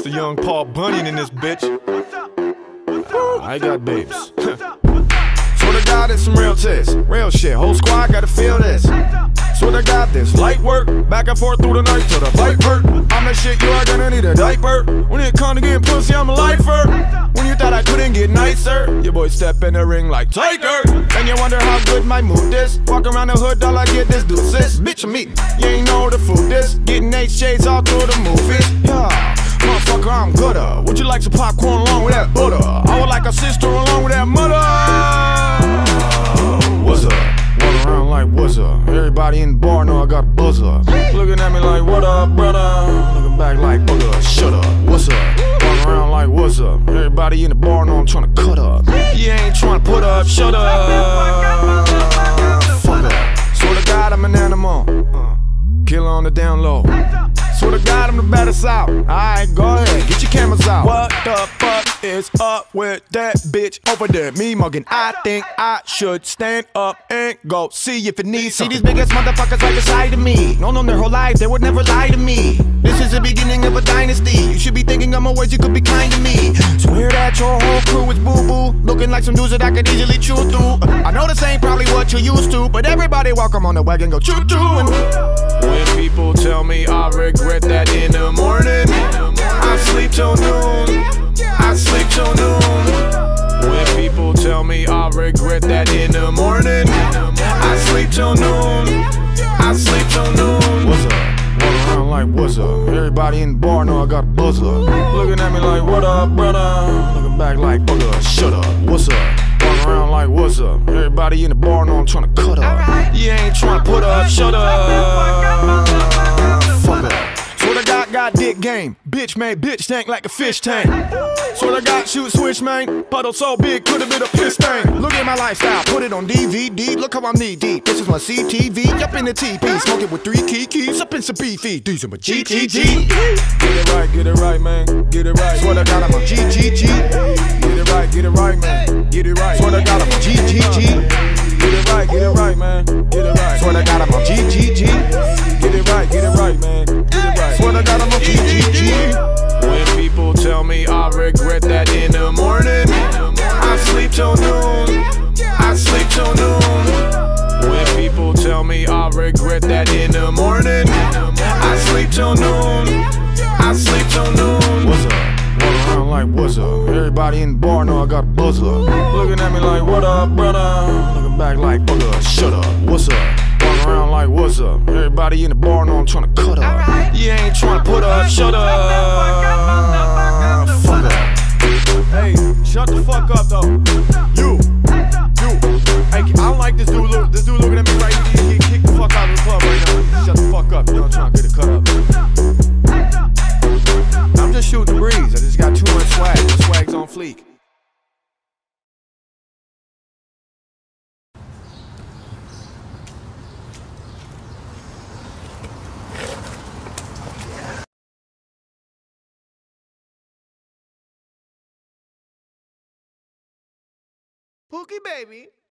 a young Paul Bunyan in this bitch. I got babes. Swear to God, it's some real tits, real shit. Whole squad gotta feel this. Swear to God, this light work, back and forth through the night till the light hurt. I'm that shit, you are gonna need a diaper. When it come to getting pussy, I'm a lifer. When you thought I couldn't get nicer, your boy step in the ring like Tiger. And you wonder how good my mood is. Walk around the hood, all I get is deuces. Bitch, I'm eating, you ain't know the food is. Getting HJs all through the movies. Yeah, motherfucker, I'm gooder. Would you like some popcorn along with that butter? I would like a sister along with that mother. What's up? Walk around like what's up? Everybody in the bar know I got a buzzer. Looking at me like what up, brother? Looking back like bugger, shut up. What's up? Walk around like what's up? Everybody in the bar know I'm trying to cut up. You ain't trying to put up, shut up. Fuck up. Swear to God I'm an animal. Killer on the down low. Swear to God I'm the baddest out. Alright, go ahead, get your cameras out. What the fuck is up with that bitch over there? Me mugging, I think I should stand up and go see if it needs something. See these big ass motherfuckers right beside of me. Known their whole life, they would never lie to me. This is the beginning of a dynasty. You should be thinking of more ways you could be kind to me. Swear that your whole crew is boo-boo, looking like some dudes that I could easily chew through. I know this ain't probably what you used to, but everybody welcome on the wagon, go choo-choo. When people tell me I regret that in the morning, I sleep till noon, I sleep till noon. When people tell me I regret that in the morning, I sleep till noon, I sleep till noon. What's up? Walk around like what's up? Everybody in the bar know I got a buzzer. Looking at me like what up, brother? Looking back like bugger, shut up. What's up? Walk around like what's up? Everybody in the bar know I'm trying to cut up. You ain't trying to put up, shut up. Fuck up. Swear to God, got dick game. Bitch made bitch tank like a fish tank. Swear to God, shoot switch, man. Puddle so big, could've been a piss tank. Look at my lifestyle, put it on DVD. Look how I'm knee deep. This is my CTV. Up in the TP, smoking with 3 keys. Up in some beefy. These are my GTG. Get it right, man. Get it right. Swear to God, I'm a GGG. Get it right, man. Get it right. Swear to God, I'm a GGG. Get it right, man. Get it right. Swear to God, I'm a GGG. Get it right, man. Get it right. Swear to God, I'm a GGG. When people tell me I regret that in the morning, I sleep till noon, I sleep till noon. When people tell me I regret that in the morning, I sleep till noon, I sleep till noon. What's up? Walk around like what's up? Everybody in the bar know I got a buzzer. Looking at me like what up, brother? Looking back like bugger, shut up. What's up? Walk around like what's up? Everybody in the bar know I'm trying to cut up. You ain't trying to put up, shut up. Fuck up. Hey, shut the fuck up though. You. Hey, I don't like this dude. This dude looking at me right here. He kicked the fuck out of the club right now. Shut the fuck up. You know I'm trying to get it cut up. I'm just shooting the breeze. I just got too much swag. The swag's on fleek. Pookie baby.